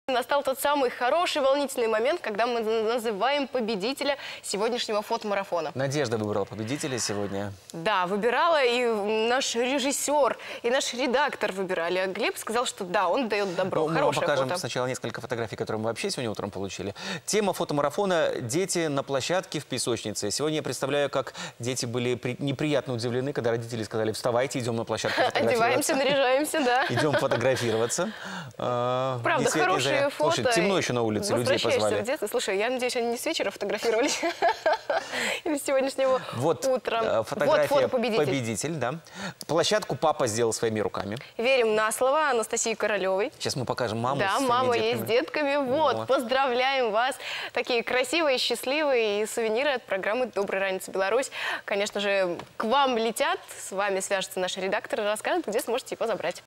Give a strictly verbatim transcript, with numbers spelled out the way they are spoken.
Настал тот самый хороший, волнительный момент, когда мы называем победителя сегодняшнего фотомарафона. Надежда выбрала победителя сегодня. Да, выбирала, и наш режиссер, и наш редактор выбирали. А Глеб сказал, что да, он дает добро. Ну, мы вам Хорошее покажем фото. сначала несколько фотографий, которые мы вообще сегодня утром получили. Тема фотомарафона «Дети на площадке в песочнице». Сегодня я представляю, как дети были при... неприятно удивлены, когда родители сказали: вставайте, идем на площадку Одеваемся, фотографироваться. наряжаемся, да. Идем фотографироваться. Правда, хорошие фото. Слушай, темно еще на улице, людей позвали. В детство. Слушай, я надеюсь, они не с вечера фотографировались. Или с сегодняшнего вот, утра. Фотография вот фотопобедитель. победитель, да. Площадку папа сделал своими руками. Верим на слово Анастасии Королевой. Сейчас мы покажем маму. Да, с мама детками. есть с детками. Вот, Вот, поздравляем вас. Такие красивые, счастливые и сувениры от программы «Доброй раницы, Беларусь». Конечно же, к вам летят. С вами свяжется наш редактор и расскажет, где сможете его забрать.